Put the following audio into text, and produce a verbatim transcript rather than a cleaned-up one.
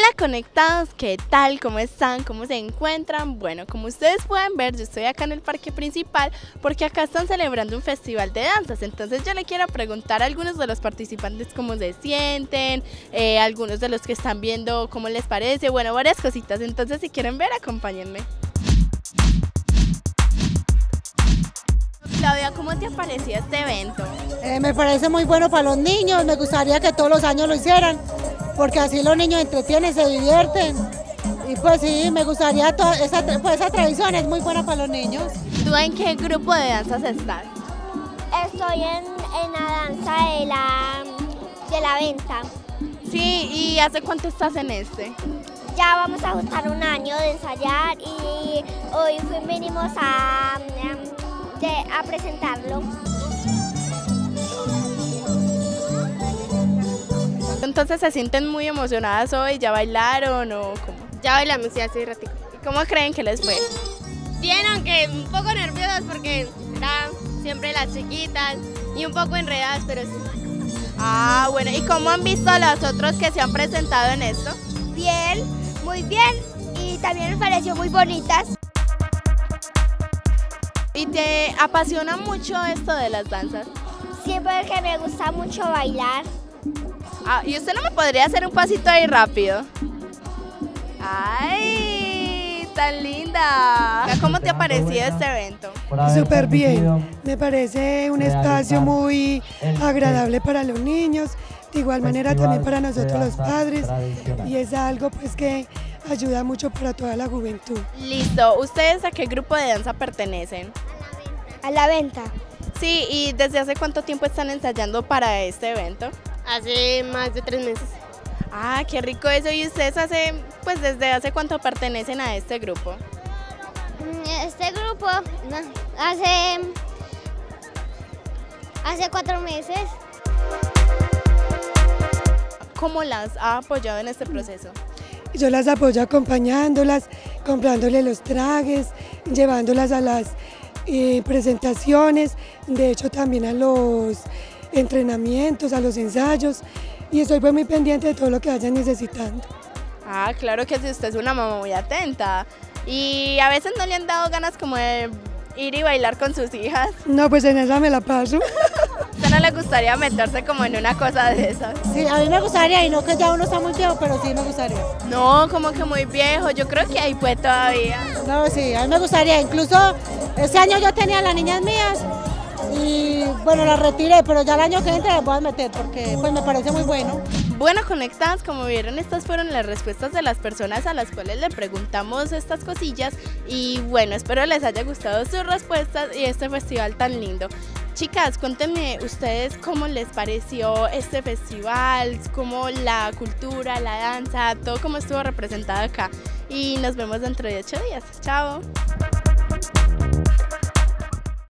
Hola conectados, ¿qué tal? ¿Cómo están? ¿Cómo se encuentran? Bueno, como ustedes pueden ver, yo estoy acá en el parque principal porque acá están celebrando un festival de danzas. Entonces yo le quiero preguntar a algunos de los participantes cómo se sienten, eh, algunos de los que están viendo cómo les parece, bueno, varias cositas. Entonces si quieren ver, acompáñenme. Claudia, ¿cómo te pareció este evento? Eh, me parece muy bueno para los niños, me gustaría que todos los años lo hicieran, porque así los niños entretienen, se divierten, y pues sí, me gustaría, toda esa, pues esa tradición es muy buena para los niños. ¿Tú en qué grupo de danzas estás? Estoy en, en la danza de la, de la venta. Sí, ¿y hace cuánto estás en este? Ya vamos a juntar un año de ensayar y hoy fui, venimos a, de, a presentarlo. Entonces se sienten muy emocionadas hoy, ¿ya bailaron o cómo? Ya bailamos, ya hace ratico. ¿Y cómo creen que les fue? Bien, aunque un poco nerviosas porque están siempre las chiquitas y un poco enredadas, pero sí. Ah, bueno, ¿y cómo han visto a los otros que se han presentado en esto? Bien, muy bien, y también me pareció muy bonitas. ¿Y te apasiona mucho esto de las danzas? Siempre que me gusta mucho bailar. Ah, ¿y usted no me podría hacer un pasito ahí rápido? ¡Ay! ¡Tan linda! ¿Cómo te ha parecido este evento? Súper bien, me parece un espacio muy agradable para los niños, de igual manera también para nosotros los padres, y es algo pues que ayuda mucho para toda la juventud. Listo, ¿ustedes a qué grupo de danza pertenecen? A la venta. Sí, ¿y desde hace cuánto tiempo están ensayando para este evento? Hace más de tres meses. Ah, qué rico eso. ¿Y ustedes hace, pues desde hace cuánto pertenecen a este grupo? Este grupo no, hace, hace cuatro meses. ¿Cómo las ha apoyado en este proceso? Yo las apoyo acompañándolas, comprándole los trajes, llevándolas a las eh, presentaciones, de hecho también a los entrenamientos, a los ensayos, y estoy pues muy pendiente de todo lo que vayan necesitando. Ah, claro que sí, usted es una mamá muy atenta. ¿Y a veces no le han dado ganas como de ir y bailar con sus hijas? No, pues en esa me la paso. ¿A usted no le gustaría meterse como en una cosa de esas? Sí, a mí me gustaría, y no que ya uno está muy viejo, pero sí me gustaría. No, como que muy viejo, yo creo que ahí fue todavía. No, sí, a mí me gustaría, incluso este año yo tenía las niñas mías, y bueno, las retiré, pero ya el año que entra las voy a meter porque pues me parece muy bueno. Bueno, conectadas, como vieron, estas fueron las respuestas de las personas a las cuales le preguntamos estas cosillas, y bueno, espero les haya gustado sus respuestas y este festival tan lindo. Chicas, cuéntenme ustedes cómo les pareció este festival, cómo la cultura, la danza, todo cómo estuvo representado acá, y nos vemos dentro de ocho días. Chao.